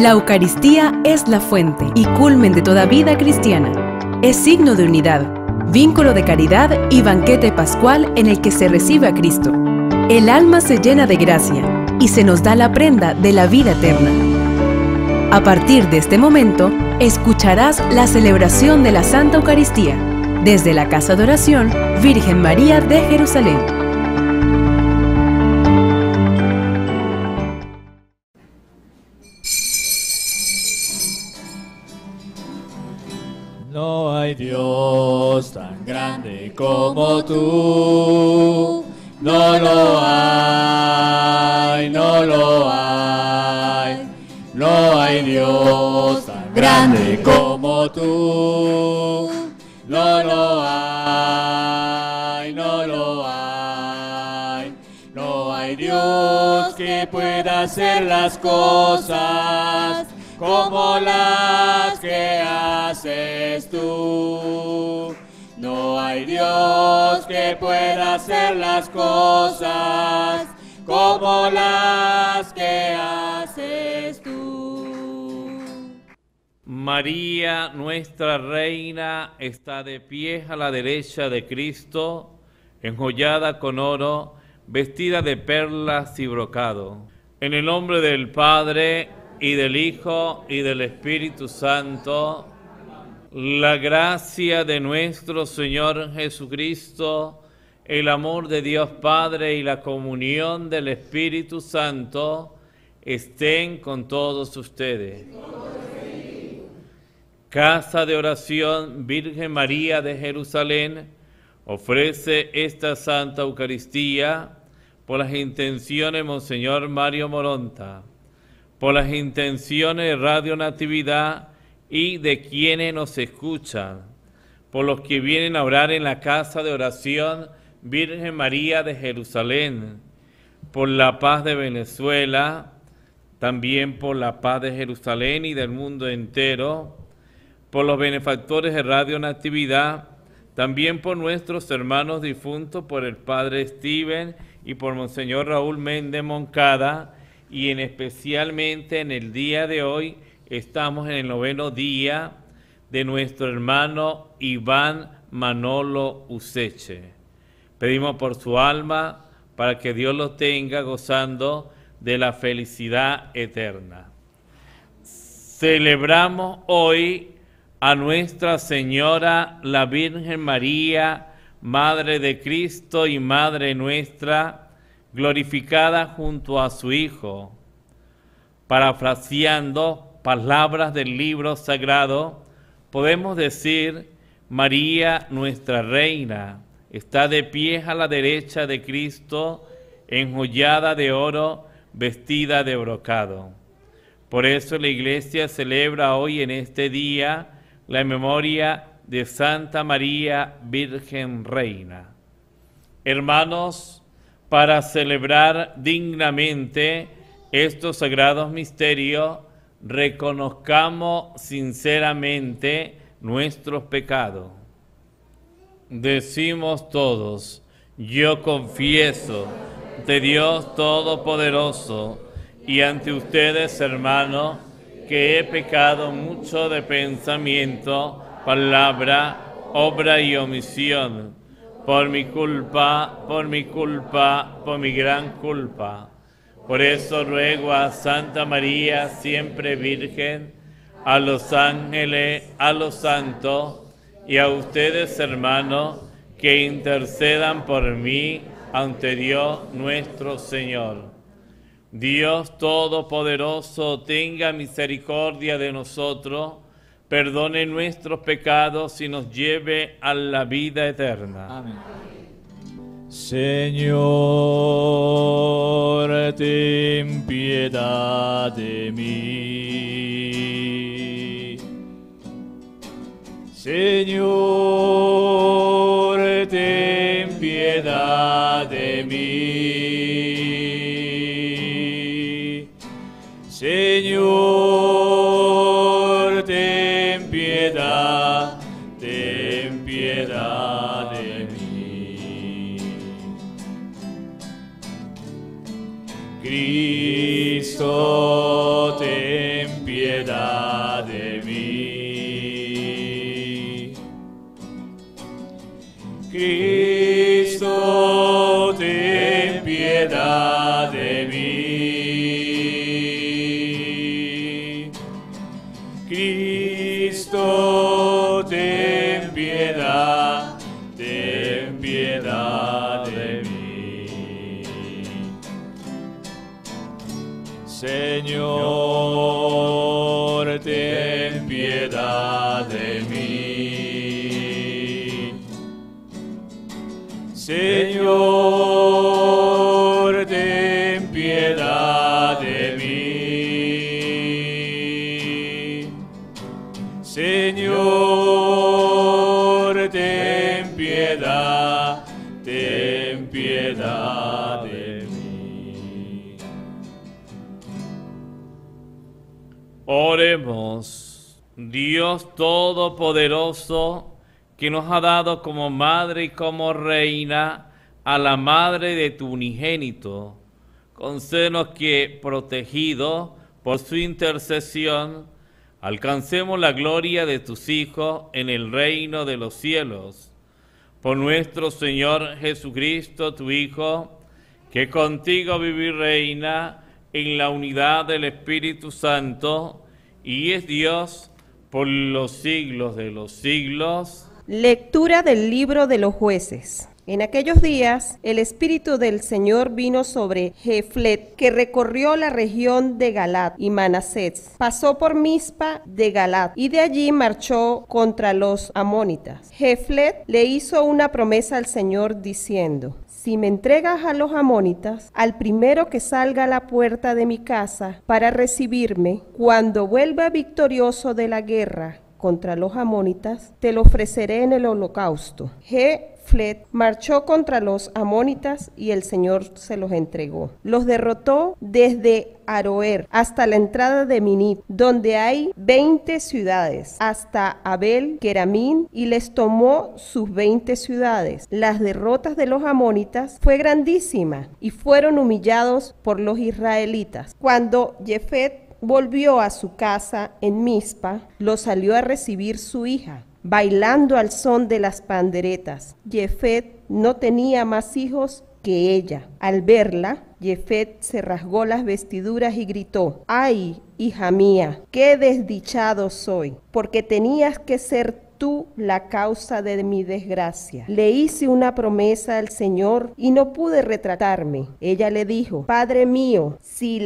La Eucaristía es la fuente y culmen de toda vida cristiana. Es signo de unidad, vínculo de caridad y banquete pascual en el que se recibe a Cristo. El alma se llena de gracia y se nos da la prenda de la vida eterna. A partir de este momento, escucharás la celebración de la Santa Eucaristía desde la Casa de Oración Virgen María de Jerusalén. No hay Dios tan grande como tú, no lo hay, no lo hay. No hay Dios tan grande como tú, no lo hay, no lo hay. No hay Dios que pueda hacer las cosas como las que haces tú. No hay Dios que pueda hacer las cosas como las que haces tú. María, nuestra Reina, está de pie a la derecha de Cristo, enjollada con oro, vestida de perlas y brocado. En el nombre del Padre, y del Hijo, y del Espíritu Santo, la gracia de nuestro Señor Jesucristo, el amor de Dios Padre y la comunión del Espíritu Santo estén con todos ustedes. Casa de Oración Virgen María de Jerusalén ofrece esta Santa Eucaristía por las intenciones de Monseñor Mario Moronta, por las intenciones de Radio Natividad y de quienes nos escuchan, por los que vienen a orar en la Casa de Oración Virgen María de Jerusalén, por la paz de Venezuela, también por la paz de Jerusalén y del mundo entero, por los benefactores de Radio Natividad, también por nuestros hermanos difuntos, por el Padre Steven y por Monseñor Raúl Méndez Moncada, y especialmente en el día de hoy estamos en el 9º día de nuestro hermano Iván Manolo Useche. Pedimos por su alma para que Dios lo tenga gozando de la felicidad eterna. Celebramos hoy a Nuestra Señora, la Virgen María, Madre de Cristo y Madre nuestra, glorificada junto a su Hijo. Parafraseando palabras del libro sagrado, podemos decir: María, nuestra Reina, está de pie a la derecha de Cristo, enjollada de oro, vestida de brocado. Por eso la Iglesia celebra hoy en este día la memoria de Santa María, Virgen Reina. Hermanos, para celebrar dignamente estos sagrados misterios, reconozcamos sinceramente nuestros pecados. Decimos todos: yo confieso ante Dios Todopoderoso y ante ustedes, hermanos, que he pecado mucho de pensamiento, palabra, obra y omisión, por mi culpa, por mi gran culpa. Por eso ruego a Santa María, siempre Virgen, a los ángeles, a los santos y a ustedes, hermanos, que intercedan por mí ante Dios nuestro Señor. Dios Todopoderoso, tenga misericordia de nosotros, perdone nuestros pecados y nos lleve a la vida eterna. Amén. Señor, ten piedad de mí. Señor, ten piedad de mí. Señor, ten piedad de mí. Cristo, ten piedad piedad de mí. Cristo, ten piedad de mí. Cristo, ten piedad de mí. Señor, ten piedad de mí. Señor, ten piedad de mí. Señor, ten piedad de mí. Oremos. Dios Todopoderoso, que nos ha dado como madre y como reina a la madre de tu unigénito, concédenos que, protegido por su intercesión, alcancemos la gloria de tus hijos en el reino de los cielos. Por nuestro Señor Jesucristo, tu Hijo, que contigo vive y reina en la unidad del Espíritu Santo, y es Dios por los siglos de los siglos. Lectura del libro de los jueces. En aquellos días, el Espíritu del Señor vino sobre Jeflet, que recorrió la región de Galaad y Manasés. Pasó por Mizpa de Galaad y de allí marchó contra los amonitas. Jeflet le hizo una promesa al Señor diciendo: si me entregas a los amonitas, al primero que salga a la puerta de mi casa para recibirme, cuando vuelva victorioso de la guerra contra los amonitas, te lo ofreceré en el holocausto. Jeflet marchó contra los amonitas y el Señor se los entregó. Los derrotó desde Aroer hasta la entrada de Minit, donde hay 20 ciudades, hasta Abel Keramín, y les tomó sus 20 ciudades. Las derrotas de los amonitas fue grandísima y fueron humillados por los israelitas. Cuando Jeflet volvió a su casa en Mizpa, lo salió a recibir su hija, bailando al son de las panderetas. Jefet no tenía más hijos que ella. Al verla, Jefet se rasgó las vestiduras y gritó: ¡ay, hija mía, qué desdichado soy! Porque tenías que ser tú la causa de mi desgracia. Le hice una promesa al Señor y no pude retratarme. Ella le dijo: Padre mío, si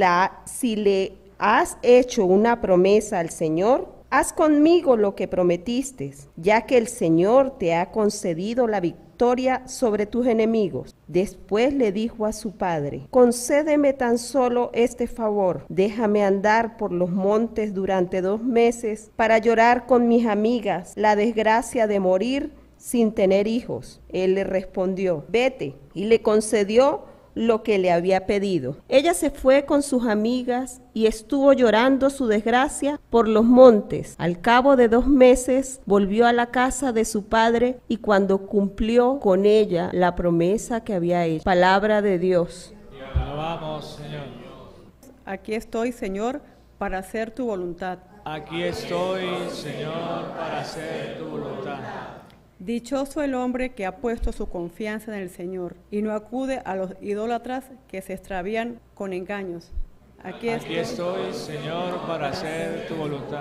le has hecho una promesa al Señor, haz conmigo lo que prometiste, ya que el Señor te ha concedido la victoria sobre tus enemigos. Después le dijo a su padre: concédeme tan solo este favor, déjame andar por los montes durante 2 meses para llorar con mis amigas la desgracia de morir sin tener hijos. Él le respondió: vete, y le concedió lo que le había pedido. Ella se fue con sus amigas y estuvo llorando su desgracia por los montes. Al cabo de 2 meses volvió a la casa de su padre, y cuando cumplió con ella la promesa que había hecho. Palabra de Dios. Te alabamos, Señor. Aquí estoy, Señor, para hacer tu voluntad. Aquí estoy, Señor, para hacer tu voluntad. Dichoso el hombre que ha puesto su confianza en el Señor y no acude a los idólatras que se extravían con engaños. Aquí estoy, Señor, para hacer tu voluntad.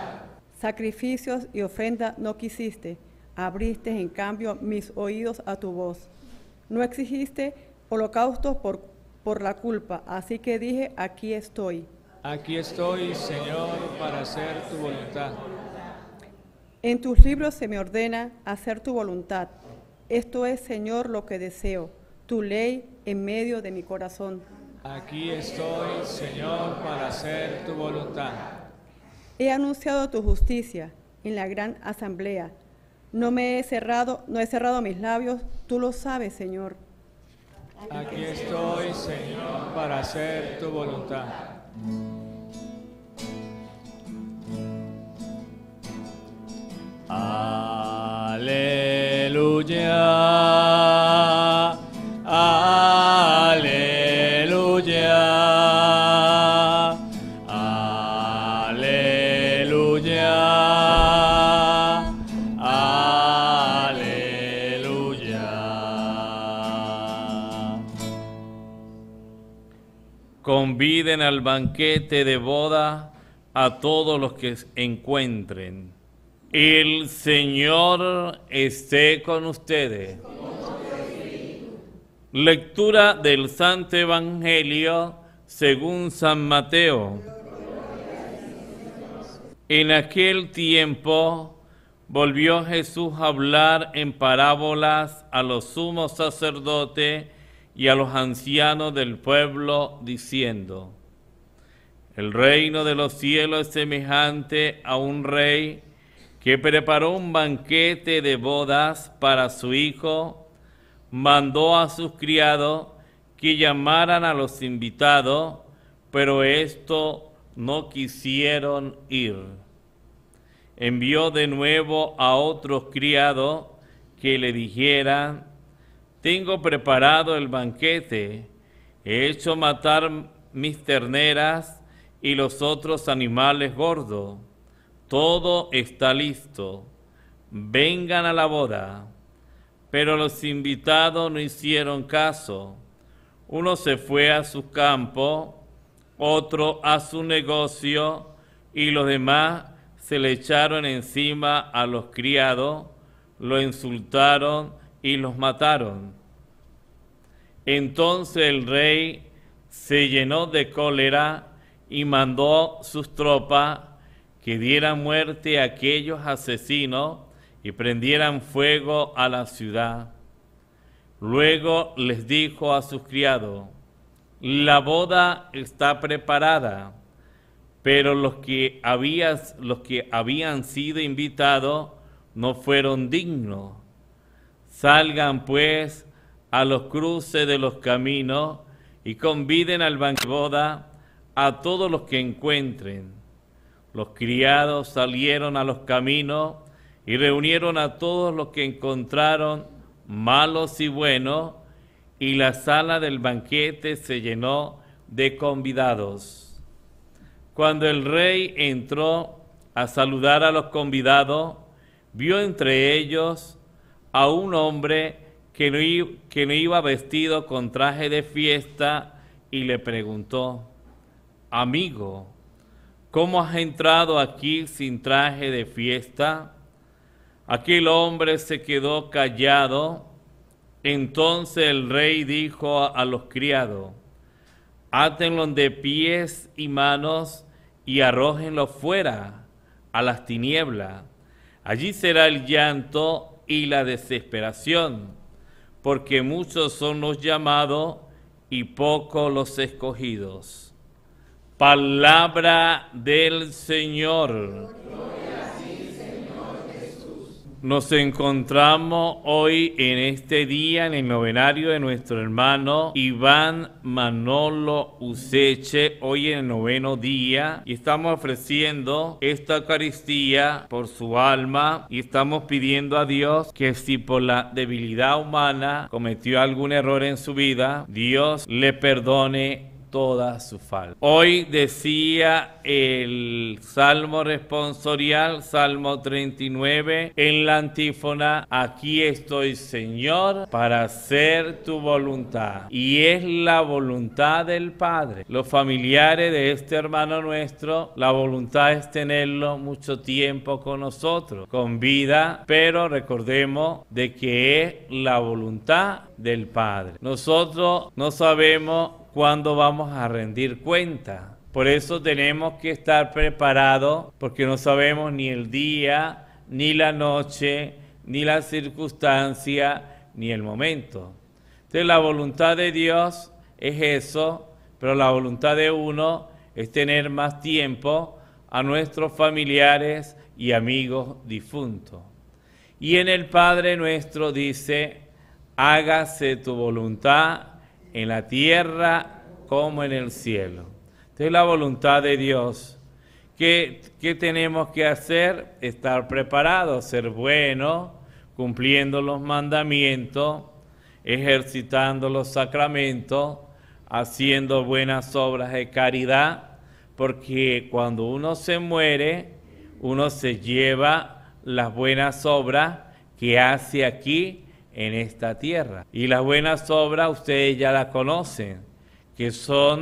Sacrificios y ofrenda no quisiste, abriste en cambio mis oídos a tu voz. No exigiste holocaustos por la culpa, así que dije: aquí estoy. Aquí estoy, Señor, para hacer tu voluntad. En tus libros se me ordena hacer tu voluntad. Esto es, Señor, lo que deseo, tu ley en medio de mi corazón. Aquí estoy, Señor, para hacer tu voluntad. He anunciado tu justicia en la gran asamblea. No he cerrado mis labios, tú lo sabes, Señor. Aquí estoy, Señor, para hacer tu voluntad. Aleluya, aleluya, aleluya. conviden al banquete de boda a todos los que encuentren. El Señor esté con ustedes. Lectura del Santo Evangelio según San Mateo. En aquel tiempo volvió Jesús a hablar en parábolas a los sumos sacerdotes y a los ancianos del pueblo, diciendo: el reino de los cielos es semejante a un rey que preparó un banquete de bodas para su hijo. Mandó a sus criados que llamaran a los invitados, pero estos no quisieron ir. Envió de nuevo a otros criados que le dijeran: tengo preparado el banquete, he hecho matar mis terneras y los otros animales gordos. Todo está listo, vengan a la boda. Pero los invitados no hicieron caso. Uno se fue a su campo, otro a su negocio, y los demás se le echaron encima a los criados, lo insultaron y los mataron. Entonces el rey se llenó de cólera y mandó sus tropas que dieran muerte a aquellos asesinos y prendieran fuego a la ciudad. Luego les dijo a sus criados: la boda está preparada, pero los que habían sido invitados no fueron dignos. Salgan pues a los cruces de los caminos y conviden al banquete de boda a todos los que encuentren. Los criados salieron a los caminos y reunieron a todos los que encontraron, malos y buenos, y la sala del banquete se llenó de convidados. Cuando el rey entró a saludar a los convidados, vio entre ellos a un hombre que no iba vestido con traje de fiesta y le preguntó: amigo, ¿cómo has entrado aquí sin traje de fiesta? Aquel hombre se quedó callado. Entonces el rey dijo a los criados: átenlo de pies y manos y arrójenlo fuera a las tinieblas. Allí será el llanto y la desesperación, porque muchos son los llamados y pocos los escogidos. Palabra del Señor. Nos encontramos hoy en este día en el novenario de nuestro hermano Iván Manolo Useche, hoy en el noveno día, y estamos ofreciendo esta Eucaristía por su alma y estamos pidiendo a Dios que si por la debilidad humana cometió algún error en su vida, Dios le perdone toda su falta. Hoy decía el Salmo responsorial, Salmo 39, en la antífona: aquí estoy, Señor, para hacer tu voluntad. Y es la voluntad del Padre. Los familiares de este hermano nuestro, la voluntad es tenerlo mucho tiempo con nosotros, con vida, pero recordemos de que es la voluntad del Padre. Nosotros no sabemos cuándo vamos a rendir cuenta. Por eso tenemos que estar preparados, porque no sabemos ni el día, ni la noche, ni la circunstancia, ni el momento. Entonces la voluntad de Dios es eso, pero la voluntad de uno es tener más tiempo a nuestros familiares y amigos difuntos. Y en el Padre Nuestro dice: hágase tu voluntad en la tierra como en el cielo. Entonces la voluntad de Dios. ¿Qué tenemos que hacer? Estar preparados, ser buenos, cumpliendo los mandamientos, ejercitando los sacramentos, haciendo buenas obras de caridad, porque cuando uno se muere, uno se lleva las buenas obras que hace aquí en esta tierra. Y las buenas obras ustedes ya las conocen, que son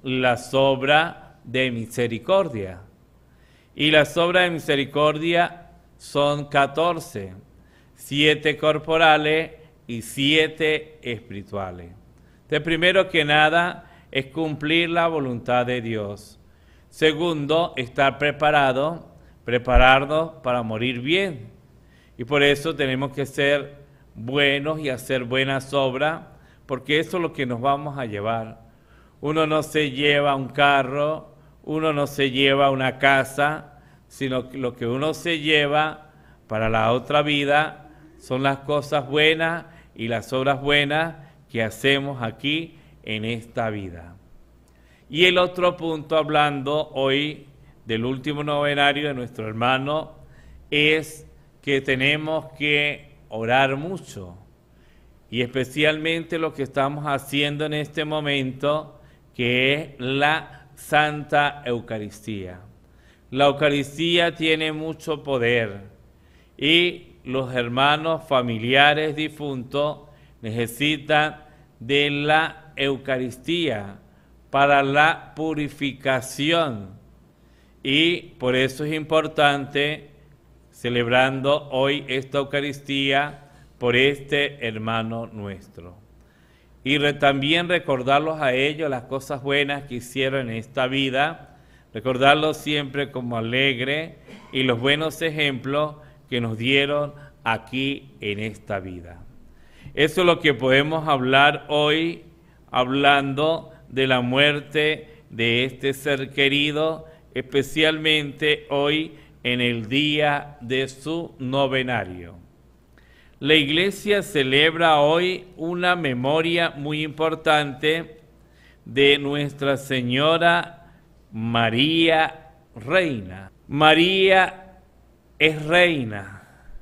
las obras de misericordia. Y las obras de misericordia son 14, 7 corporales y 7 espirituales. Entonces, primero que nada, es cumplir la voluntad de Dios. Segundo, estar prepararnos para morir bien. Y por eso tenemos que ser buenos y hacer buenas obras, porque eso es lo que nos vamos a llevar. Uno no se lleva un carro, uno no se lleva una casa, sino que lo que uno se lleva para la otra vida son las cosas buenas y las obras buenas que hacemos aquí en esta vida. Y el otro punto, hablando hoy del último novenario de nuestro hermano, es que tenemos que orar mucho, y especialmente lo que estamos haciendo en este momento, que es la Santa Eucaristía. La Eucaristía tiene mucho poder, y los hermanos familiares difuntos necesitan de la Eucaristía para la purificación, y por eso es importante celebrando hoy esta Eucaristía por este hermano nuestro. Y también recordarlos a ellos las cosas buenas que hicieron en esta vida, recordarlos siempre como alegre y los buenos ejemplos que nos dieron aquí en esta vida. Eso es lo que podemos hablar hoy, hablando de la muerte de este ser querido, especialmente hoy en el día de su novenario. La Iglesia celebra hoy una memoria muy importante de Nuestra Señora María Reina. María es reina,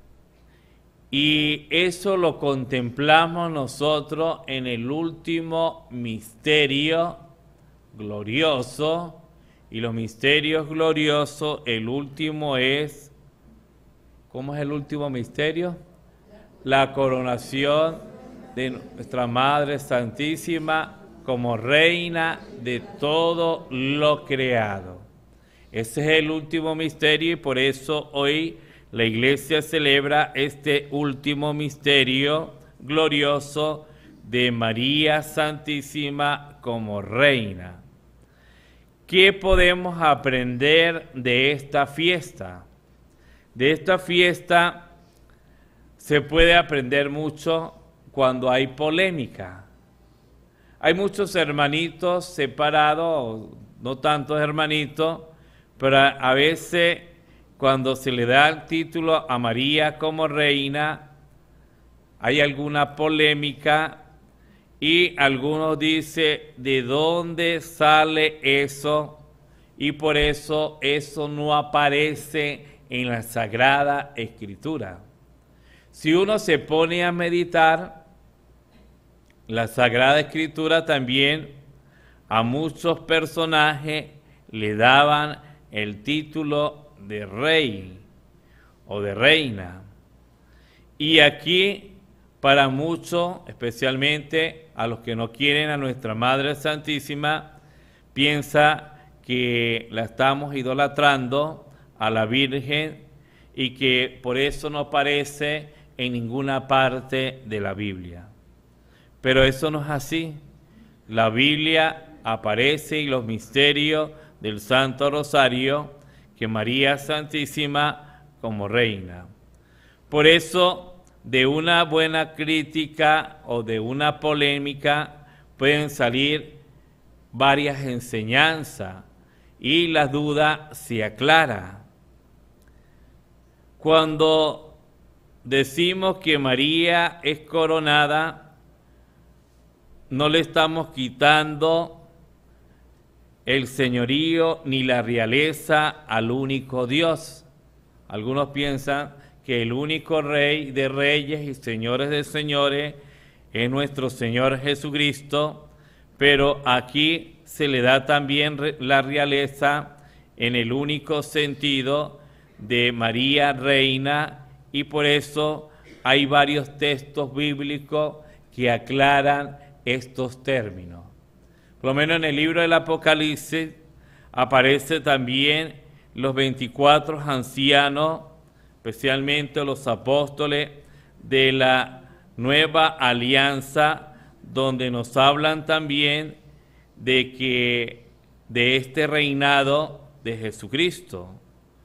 y eso lo contemplamos nosotros en el último misterio glorioso. Y los misterios gloriosos, el último es, ¿cómo es el último misterio? La coronación de nuestra Madre Santísima como reina de todo lo creado. Ese es el último misterio, y por eso hoy la Iglesia celebra este último misterio glorioso de María Santísima como reina. ¿Qué podemos aprender de esta fiesta? De esta fiesta se puede aprender mucho cuando hay polémica. Hay muchos hermanitos separados, no tantos hermanitos, pero a veces cuando se le da el título a María como reina, hay alguna polémica. Y algunos dicen, ¿de dónde sale eso? Y por eso no aparece en la Sagrada Escritura. Si uno se pone a meditar, la Sagrada Escritura también a muchos personajes le daban el título de rey o de reina. Y aquí, para muchos, especialmente a los que no quieren a nuestra Madre Santísima, piensa que la estamos idolatrando a la Virgen y que por eso no aparece en ninguna parte de la Biblia. Pero eso no es así. La Biblia aparece, y los misterios del Santo Rosario, que María Santísima como reina. Por eso, de una buena crítica o de una polémica pueden salir varias enseñanzas, y la duda se aclara. Cuando decimos que María es coronada, no le estamos quitando el señorío ni la realeza al único Dios. Algunos piensan que el único Rey de reyes y señores de señores es nuestro Señor Jesucristo, pero aquí se le da también la realeza en el único sentido de María Reina, y por eso hay varios textos bíblicos que aclaran estos términos. Por lo menos en el libro del Apocalipsis aparece también los 24 ancianos, especialmente los apóstoles de la nueva alianza, donde nos hablan también de este reinado de Jesucristo.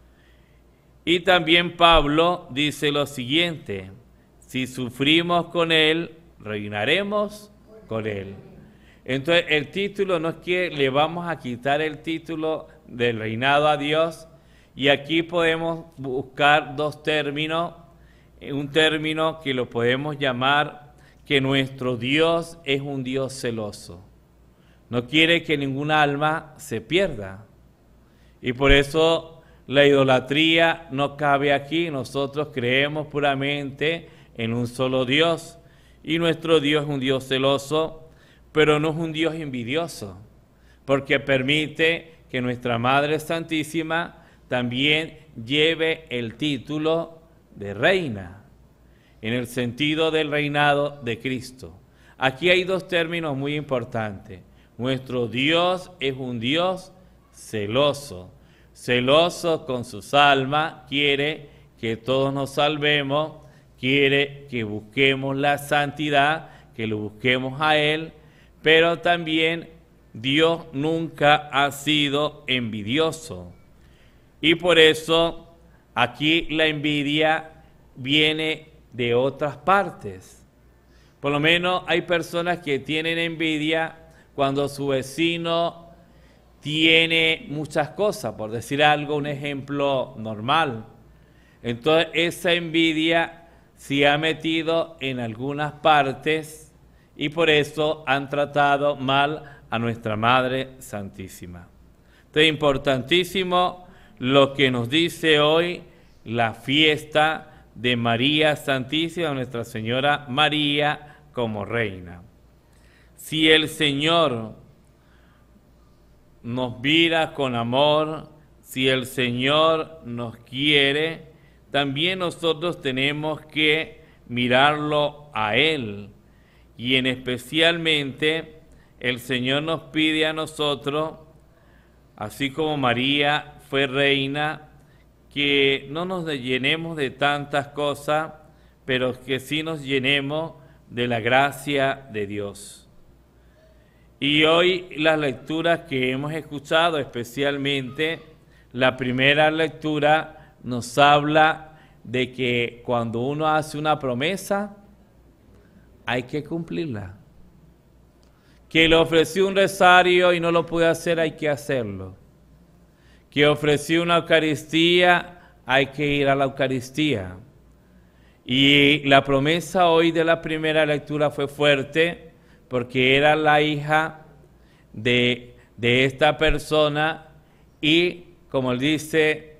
Y también Pablo dice lo siguiente: si sufrimos con Él, reinaremos con Él. Entonces el título no es que le vamos a quitar el título del reinado a Dios, y aquí podemos buscar dos términos. Un término que lo podemos llamar que nuestro Dios es un Dios celoso. No quiere que ningún alma se pierda. Y por eso la idolatría no cabe aquí. Nosotros creemos puramente en un solo Dios. Y nuestro Dios es un Dios celoso, pero no es un Dios envidioso, porque permite que nuestra Madre Santísima también lleve el título de reina, en el sentido del reinado de Cristo. Aquí hay dos términos muy importantes. Nuestro Dios es un Dios celoso, celoso con sus almas, quiere que todos nos salvemos, quiere que busquemos la santidad, que lo busquemos a Él, pero también Dios nunca ha sido envidioso. Y por eso aquí la envidia viene de otras partes. Por lo menos hay personas que tienen envidia cuando su vecino tiene muchas cosas, por decir algo, un ejemplo normal. Entonces esa envidia se ha metido en algunas partes y por eso han tratado mal a nuestra Madre Santísima. Entonces es importantísimo lo que nos dice hoy la fiesta de María Santísima, Nuestra Señora María como reina. Si el Señor nos mira con amor, si el Señor nos quiere, también nosotros tenemos que mirarlo a Él. Y en especialmente el Señor nos pide a nosotros, así como María fue reina, que no nos llenemos de tantas cosas, pero que sí nos llenemos de la gracia de Dios. Y hoy las lecturas que hemos escuchado, especialmente la primera lectura, nos habla de que cuando uno hace una promesa, hay que cumplirla. Que le ofreció un rosario y no lo pude hacer, hay que hacerlo. Que ofreció una Eucaristía, hay que ir a la Eucaristía. Y la promesa hoy de la primera lectura fue fuerte, porque era la hija de esta persona, y como él dice,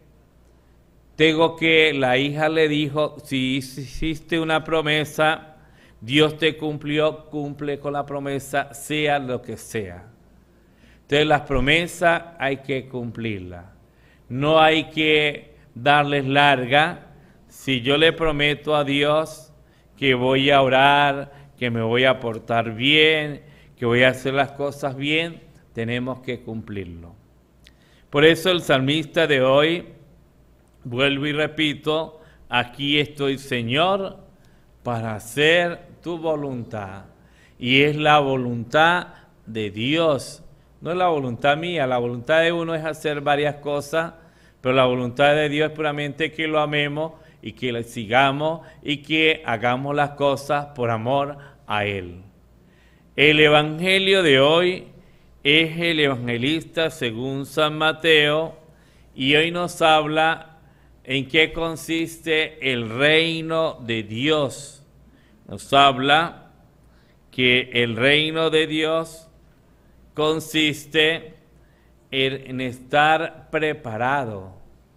la hija le dijo, si hiciste una promesa, Dios te cumplió, cumple con la promesa, sea lo que sea. Entonces las promesas hay que cumplirlas. No hay que darles larga. Si yo le prometo a Dios que voy a orar, que me voy a portar bien, que voy a hacer las cosas bien, tenemos que cumplirlo. Por eso el salmista de hoy, vuelvo y repito, aquí estoy, Señor, para hacer tu voluntad. Y es la voluntad de Dios, no es la voluntad mía. La voluntad de uno es hacer varias cosas, pero la voluntad de Dios es puramente que lo amemos y que le sigamos y que hagamos las cosas por amor a Él. El Evangelio de hoy es el Evangelista según San Mateo, y hoy nos habla en qué consiste el reino de Dios. Nos habla que el reino de Dios consiste en estar preparado.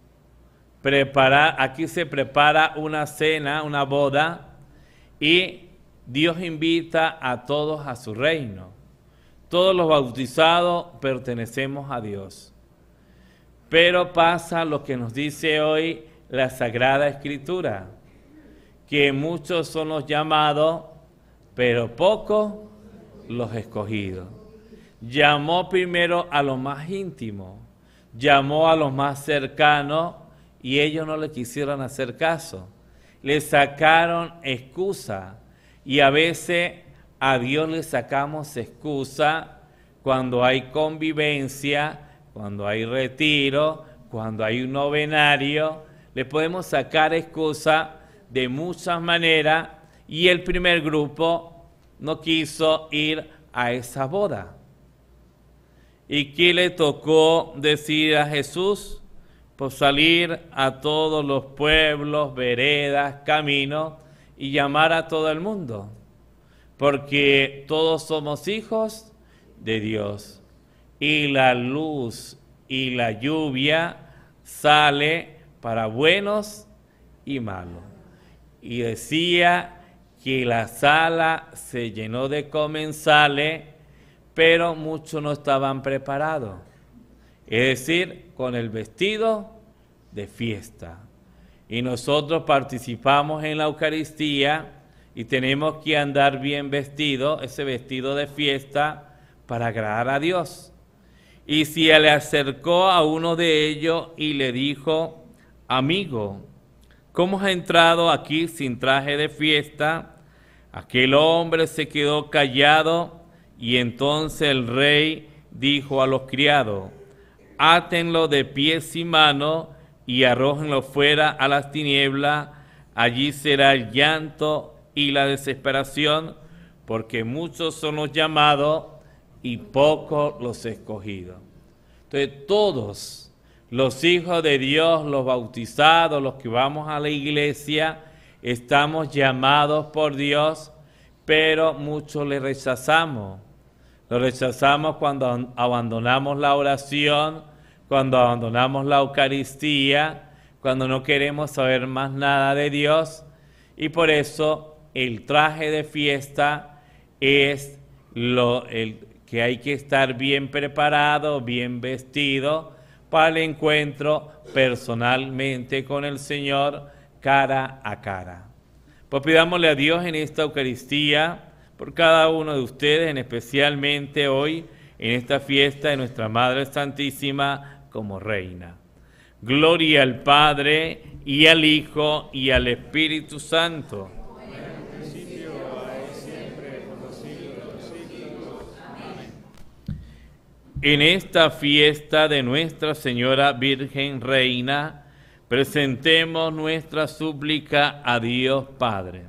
Aquí se prepara una cena, una boda, y Dios invita a todos a su reino. Todos los bautizados pertenecemos a Dios. Pero pasa lo que nos dice hoy la Sagrada Escritura, que muchos son los llamados, pero pocos los escogidos. llamó primero a los más íntimos, llamó a los más cercanos y ellos no le quisieron hacer caso. Le sacaron excusa y a veces a Dios le sacamos excusa cuando hay convivencia, cuando hay retiro, cuando hay un novenario. Le podemos sacar excusa de muchas maneras y el primer grupo no quiso ir a esa boda. ¿Y qué le tocó decir a Jesús? Pues salir a todos los pueblos, veredas, caminos y llamar a todo el mundo. Porque todos somos hijos de Dios. Y la luz y la lluvia sale para buenos y malos. Y decía que la sala se llenó de comensales, pero muchos no estaban preparados. Es decir, con el vestido de fiesta. Y nosotros participamos en la Eucaristía y tenemos que andar bien vestido, ese vestido de fiesta, para agradar a Dios. Y se le acercó a uno de ellos y le dijo: amigo, ¿cómo has entrado aquí sin traje de fiesta? Aquel hombre se quedó callado y entonces el rey dijo a los criados: átenlo de pies y manos y arrójenlo fuera a las tinieblas, allí será el llanto y la desesperación, porque muchos son los llamados y pocos los escogidos. Entonces todos los hijos de Dios, los bautizados, los que vamos a la iglesia, estamos llamados por Dios, pero muchos le rechazamos. Lo rechazamos cuando abandonamos la oración, cuando abandonamos la Eucaristía, cuando no queremos saber más nada de Dios. Y por eso el traje de fiesta es el que hay que estar bien preparado, bien vestido para el encuentro personalmente con el Señor cara a cara. Pues pidámosle a Dios en esta Eucaristía por cada uno de ustedes, especialmente hoy en esta fiesta de nuestra Madre Santísima como Reina. Gloria al Padre y al Hijo y al Espíritu Santo. En esta fiesta de Nuestra Señora Virgen Reina, presentemos nuestra súplica a Dios Padre.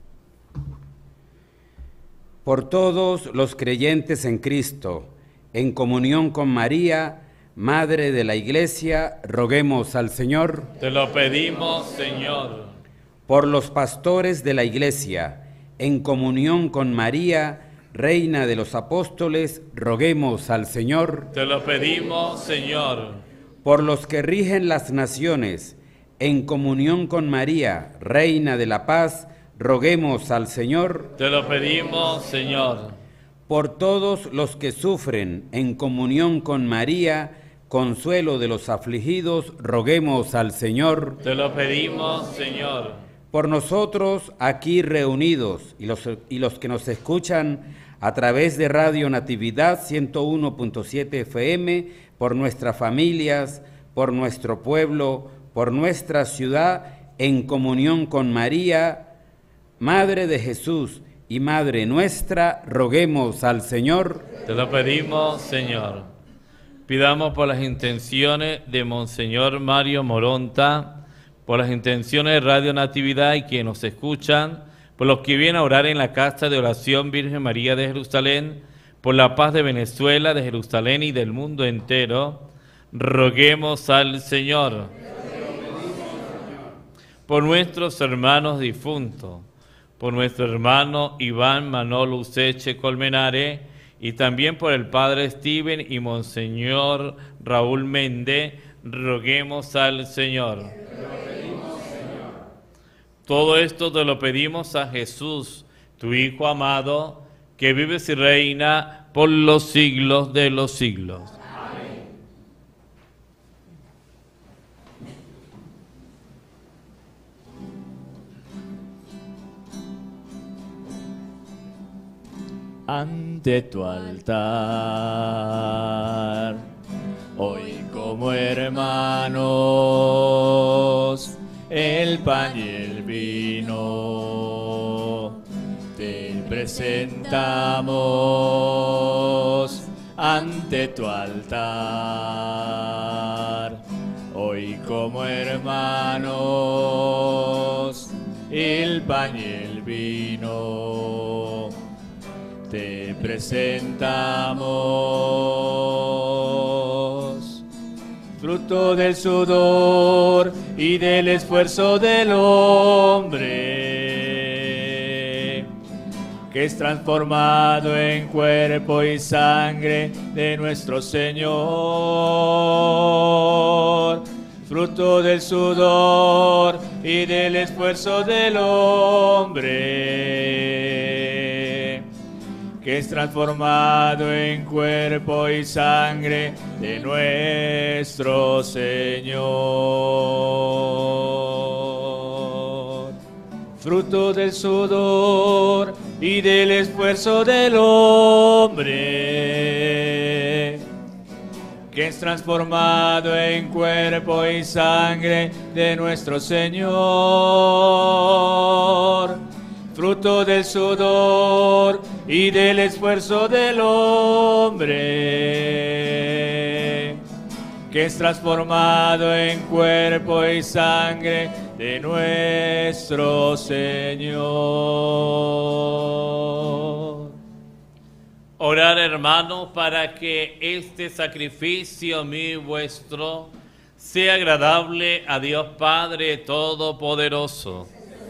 Por todos los creyentes en Cristo, en comunión con María, Madre de la Iglesia, roguemos al Señor. Te lo pedimos, Señor. Por los pastores de la Iglesia, en comunión con María, Reina de los Apóstoles, roguemos al Señor. Te lo pedimos, Señor. Por los que rigen las naciones, en comunión con María, Reina de la Paz, roguemos al Señor. Te lo pedimos, Señor. Por todos los que sufren, en comunión con María, consuelo de los afligidos, roguemos al Señor. Te lo pedimos, Señor. Por nosotros aquí reunidos y los que nos escuchan a través de Radio Natividad 101.7 FM, por nuestras familias, por nuestro pueblo, por nuestra ciudad, en comunión con María, Madre de Jesús y Madre nuestra, roguemos al Señor. Te lo pedimos, Señor. Pidamos por las intenciones de Monseñor Mario Moronta, por las intenciones de Radio Natividad y que nos escuchan, por los que vienen a orar en la Casa de Oración Virgen María de Jerusalén, por la paz de Venezuela, de Jerusalén y del mundo entero, roguemos al Señor. Por nuestros hermanos difuntos, por nuestro hermano Iván Manolo Useche Colmenares, y también por el Padre Steven y Monseñor Raúl Méndez, roguemos al Señor. Todo esto te lo pedimos a Jesús, tu Hijo amado, que vives y reina por los siglos de los siglos. Amén. ante tu altar. Hoy como hermanos, el pan y el vino te presentamos ante tu altar. Hoy como hermanos, el pan y el vino te presentamos. Fruto del sudor y del esfuerzo del hombre, que es transformado en cuerpo y sangre de nuestro Señor. Fruto del sudor y del esfuerzo del hombre, que es transformado en cuerpo y sangre de nuestro Señor. Fruto del sudor y del esfuerzo del hombre, que es transformado en cuerpo y sangre de nuestro Señor. Fruto del sudor y del esfuerzo del hombre, que es transformado en cuerpo y sangre de nuestro Señor. Orar, hermanos, para que este sacrificio mío y vuestro sea agradable a Dios Padre Todopoderoso.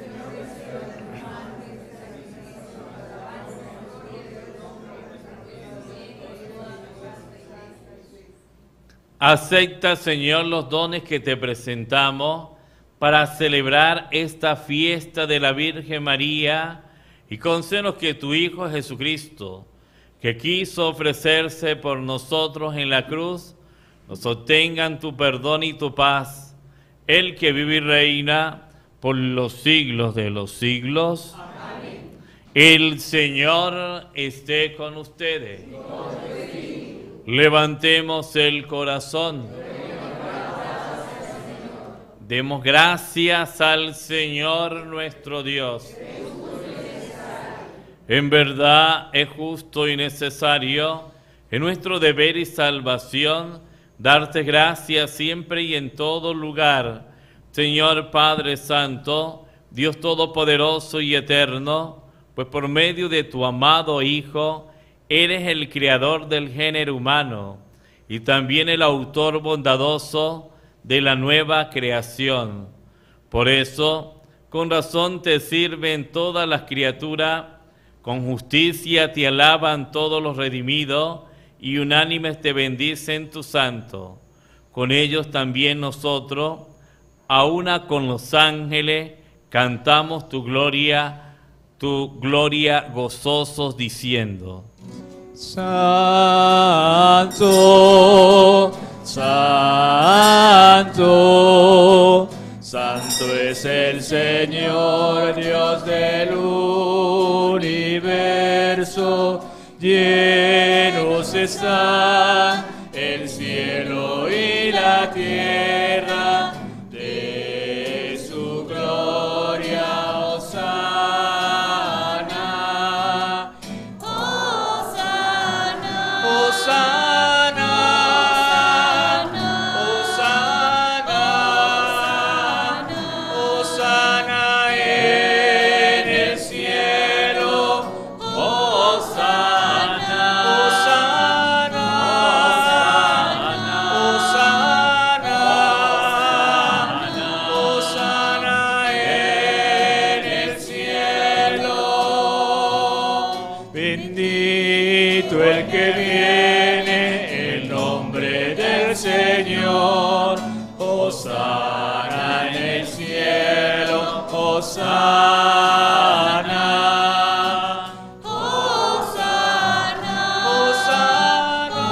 Acepta, Señor, los dones que te presentamos para celebrar esta fiesta de la Virgen María y concédenos que tu Hijo Jesucristo, que quiso ofrecerse por nosotros en la cruz, nos obtengan tu perdón y tu paz, Él que vive y reina por los siglos de los siglos. Amén. El Señor esté con ustedes. Levantemos el corazón. Demos gracias al Señor nuestro Dios. En verdad es justo y necesario, en nuestro deber y salvación, darte gracias siempre y en todo lugar, Señor Padre Santo, Dios Todopoderoso y Eterno, pues por medio de tu amado Hijo, eres el creador del género humano y también el autor bondadoso de la nueva creación. Por eso, con razón te sirven todas las criaturas, con justicia te alaban todos los redimidos y unánimes te bendicen tu santo. Con ellos también nosotros, a una con los ángeles, cantamos tu gloria gozosos diciendo: Santo, Santo, Santo es el Señor, Dios del universo. Llenos están el cielo y la tierra de su gloria. Hosana, Hosana, Hosana, Hosana, Hosana en el cielo. Hosana, Hosana, Hosana, Hosana en el cielo. Bendito el que viene en nombre del Señor. Hosana en el cielo. Hosana. Hosana, Hosana,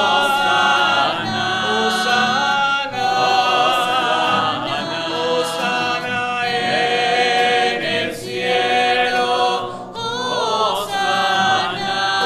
Hosana, Hosana en el cielo. Hosana,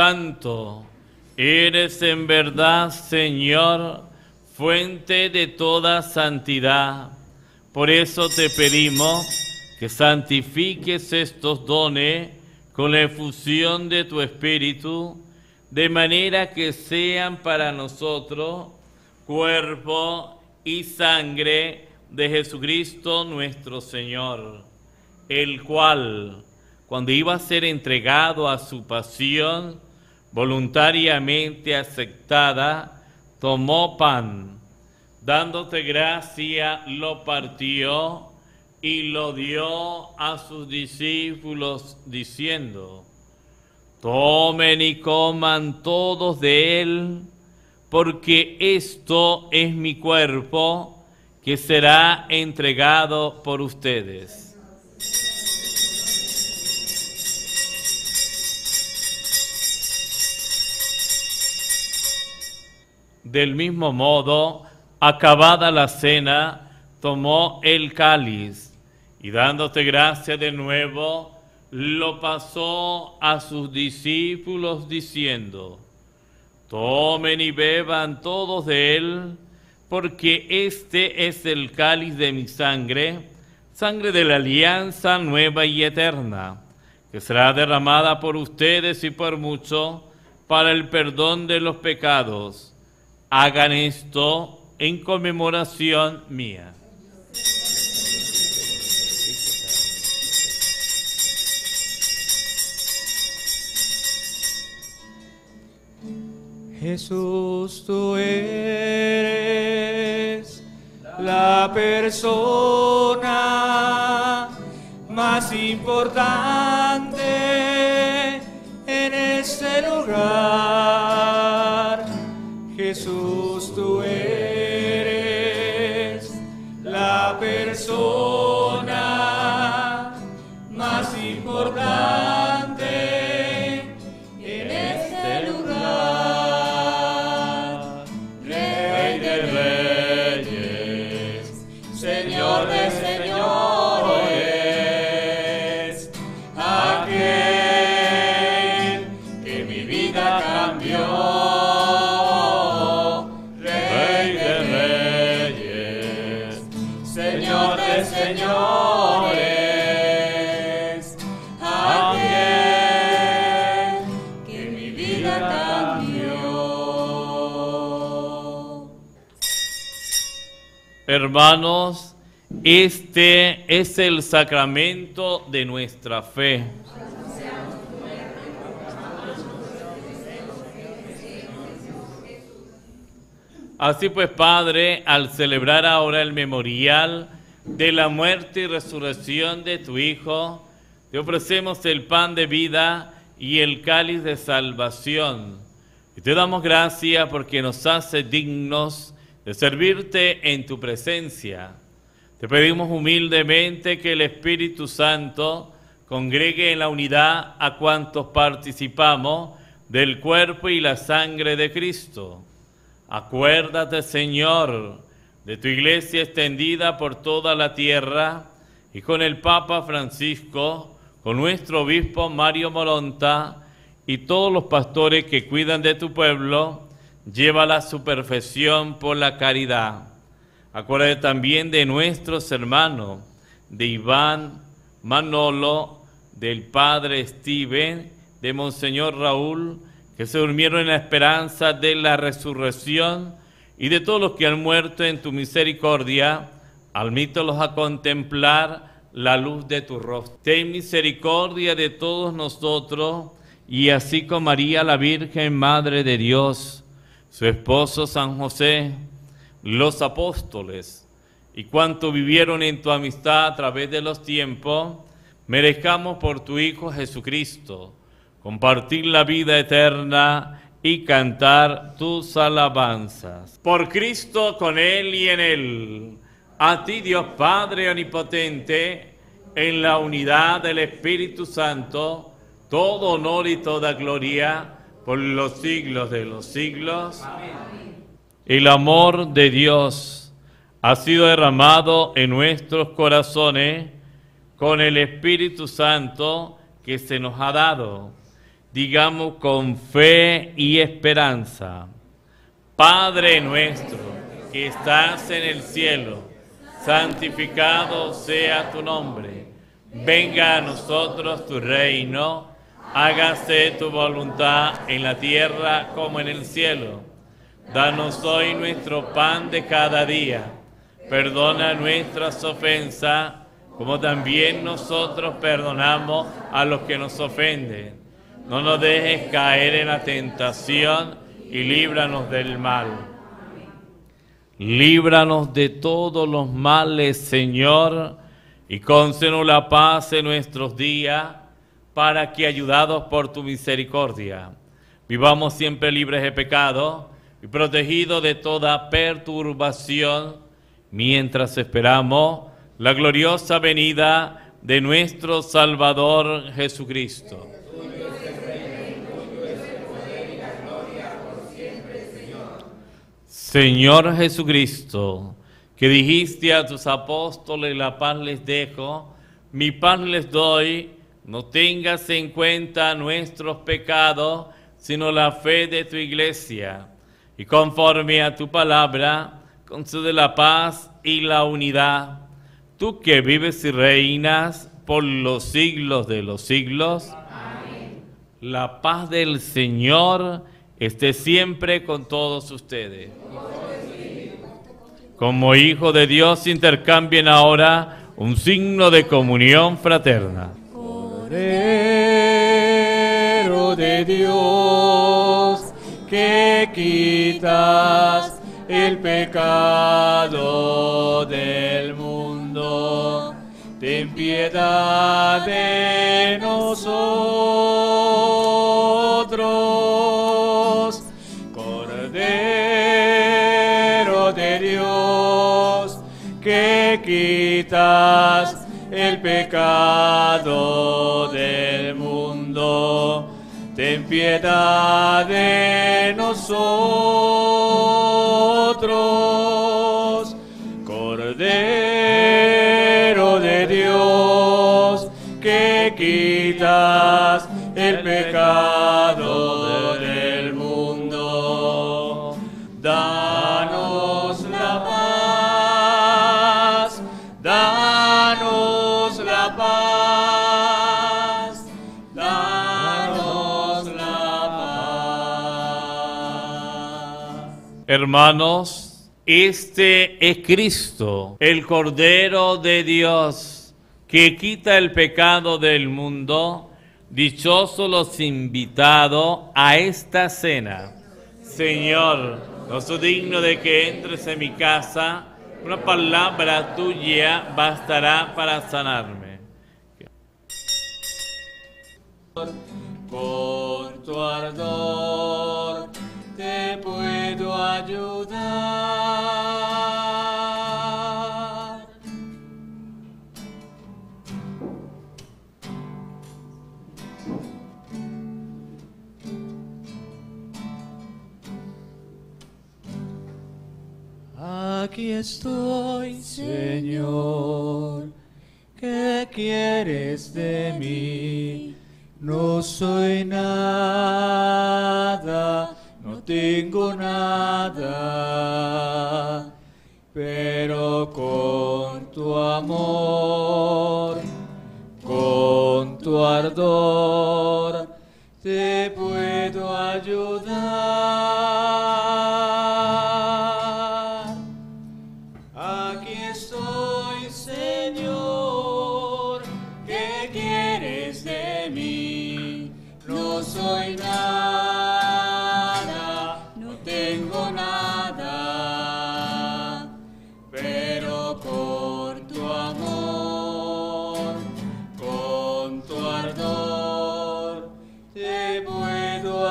Santo, eres en verdad, Señor, fuente de toda santidad. Por eso te pedimos que santifiques estos dones con la efusión de tu Espíritu, de manera que sean para nosotros cuerpo y sangre de Jesucristo nuestro Señor, el cual, cuando iba a ser entregado a su pasión, voluntariamente aceptada, tomó pan, dándote gracia, lo partió y lo dio a sus discípulos, diciendo: tomen y coman todos de él, porque esto es mi cuerpo, que será entregado por ustedes. Del mismo modo, acabada la cena, tomó el cáliz y dándote gracia de nuevo, lo pasó a sus discípulos diciendo: tomen y beban todos de él, porque este es el cáliz de mi sangre, sangre de la alianza nueva y eterna, que será derramada por ustedes y por muchos para el perdón de los pecados. Hagan esto en conmemoración mía. Jesús, tú eres la persona más importante en este lugar. Jesús, tú eres la persona más importante en este lugar. Rey de reyes, Señor de señores, aquel que mi vida cambió. Señores, aquel que mi vida cambió. Hermanos, este es el sacramento de nuestra fe. Así pues, Padre, al celebrar ahora el memorial de la muerte y resurrección de tu Hijo, te ofrecemos el pan de vida y el cáliz de salvación. Y te damos gracias porque nos hace dignos de servirte en tu presencia. Te pedimos humildemente que el Espíritu Santo congregue en la unidad a cuantos participamos del cuerpo y la sangre de Cristo. Acuérdate, Señor, de tu iglesia extendida por toda la tierra, y con el Papa Francisco, con nuestro obispo Mario Moronta, y todos los pastores que cuidan de tu pueblo, llévala a su perfección por la caridad. Acuérdate también de nuestros hermanos, de Iván, Manolo, del Padre Steven, de Monseñor Raúl, que se durmieron en la esperanza de la resurrección, y de todos los que han muerto en tu misericordia, admítelos a contemplar la luz de tu rostro. Ten misericordia de todos nosotros, y así con María la Virgen, Madre de Dios, su esposo San José, los apóstoles, y cuantos vivieron en tu amistad a través de los tiempos, merezcamos por tu Hijo Jesucristo compartir la vida eterna y cantar tus alabanzas. Por Cristo, con Él y en Él, a ti Dios Padre Omnipotente, en la unidad del Espíritu Santo, todo honor y toda gloria por los siglos de los siglos. Amén. El amor de Dios ha sido derramado en nuestros corazones con el Espíritu Santo que se nos ha dado. digamos con fe y esperanza: Padre nuestro, que estás en el cielo, santificado sea tu nombre. Venga a nosotros tu reino, hágase tu voluntad en la tierra como en el cielo. Danos hoy nuestro pan de cada día. Perdona nuestras ofensas, como también nosotros perdonamos a los que nos ofenden. No nos dejes caer en la tentación y líbranos del mal. Líbranos de todos los males, Señor, y concédenos la paz en nuestros días, para que, ayudados por tu misericordia, vivamos siempre libres de pecado y protegidos de toda perturbación, mientras esperamos la gloriosa venida de nuestro Salvador Jesucristo. Señor Jesucristo, que dijiste a tus apóstoles: la paz les dejo, mi paz les doy, no tengas en cuenta nuestros pecados, sino la fe de tu iglesia. Y conforme a tu palabra, concede la paz y la unidad. Tú que vives y reinas por los siglos de los siglos. Amén. La paz del Señor esté siempre con todos ustedes. Como hijos de Dios, intercambien ahora un signo de comunión fraterna. Cordero de Dios, que quitas el pecado del mundo, ten piedad de nosotros. Cordero de Dios, que quitas el pecado del mundo, ten piedad de nosotros. Cordero de Dios, que quitas el pecado del mundo, danos la paz, danos la paz, danos la paz. Hermanos, este es Cristo, el Cordero de Dios, que quita el pecado del mundo. Dichosos los invitados a esta cena. Señor, no soy digno de que entres en mi casa, una palabra tuya bastará para sanarme. Con tu ardor te puedo ayudar. Aquí estoy, Señor, ¿qué quieres de mí? No soy nada, no tengo nada, pero con tu amor, con tu ardor, te puedo ayudar. Aquí estoy, Señor, ¿qué quieres de mí? No soy nada, no tengo nada, pero con tu amor, con tu ardor, te puedo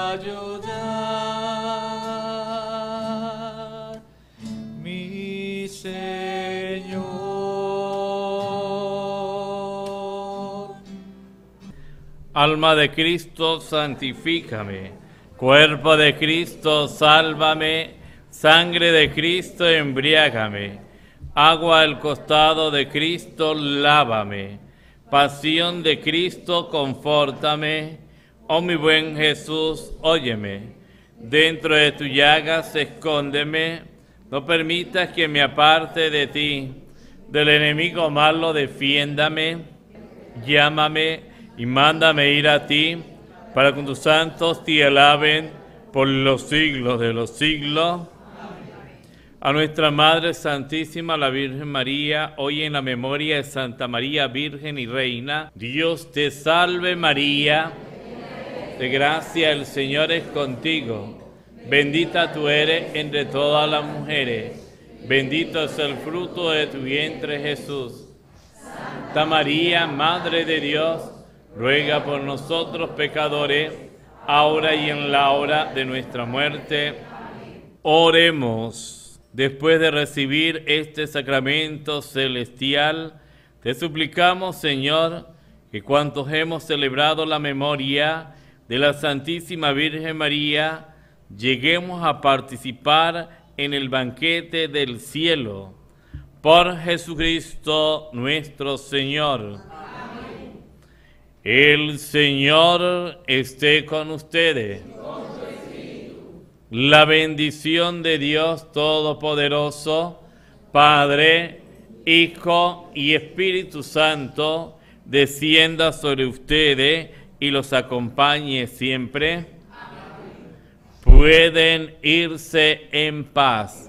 ayudar, mi Señor. Alma de Cristo, santifícame. Cuerpo de Cristo, sálvame. Sangre de Cristo, embriágame. Agua al costado de Cristo, lávame. Pasión de Cristo, confórtame. Oh mi buen Jesús, óyeme. Dentro de tu llagas escóndeme. No permitas que me aparte de ti. Del enemigo malo defiéndame. Llámame y mándame ir a ti, para que tus santos te alaben por los siglos de los siglos. A nuestra Madre Santísima, la Virgen María, hoy en la memoria de Santa María, Virgen y Reina, Dios te salve María, de gracia el Señor es contigo. Bendita tú eres entre todas las mujeres, bendito es el fruto de tu vientre Jesús. Santa María, Madre de Dios, ruega por nosotros pecadores, ahora y en la hora de nuestra muerte. Oremos. Después de recibir este sacramento celestial, te suplicamos, Señor, que cuantos hemos celebrado la memoria de la Santísima Virgen María, lleguemos a participar en el banquete del cielo. Por Jesucristo nuestro Señor. Amén. El Señor esté con ustedes. La bendición de Dios Todopoderoso, Padre, Hijo y Espíritu Santo, descienda sobre ustedes y los acompañe siempre. Amén. Pueden irse en paz.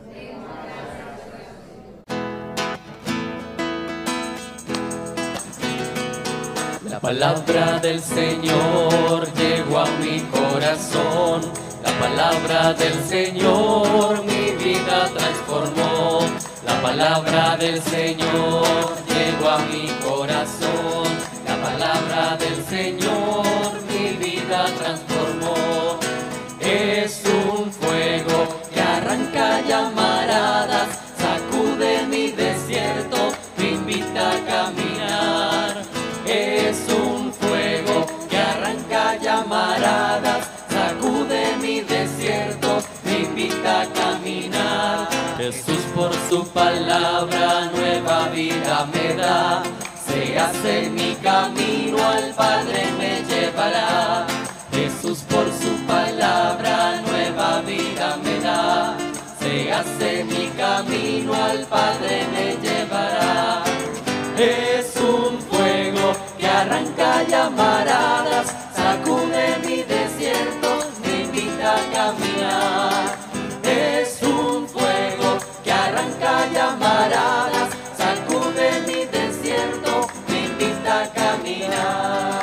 La palabra del Señor llegó a mi corazón. La palabra del Señor mi vida transformó. La palabra del Señor llegó a mi corazón. La palabra del Señor mi vida transformó. Es un fuego que arranca llamaradas, sacude mi desierto, me invita a caminar. Es un fuego que arranca llamaradas, sacude mi desierto, me invita a caminar. Jesús por su palabra nueva vida me da, se hace mi camino, al Padre me llevará. Jesús por su palabra nueva vida me da, se hace mi camino, al Padre me llevará. Es un fuego que arranca llamaradas, sacude mi desierto, me invita a caminar. Es un fuego que arranca llamaradas, sacude mi desierto, me invita a caminar.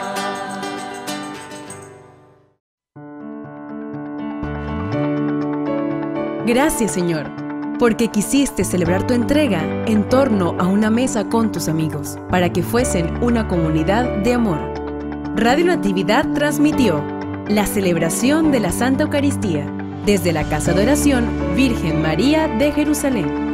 Gracias, Señor, porque quisiste celebrar tu entrega en torno a una mesa con tus amigos, para que fuesen una comunidad de amor. Radio Natividad transmitió la celebración de la Santa Eucaristía desde la Casa de Oración Virgen María de Jerusalén.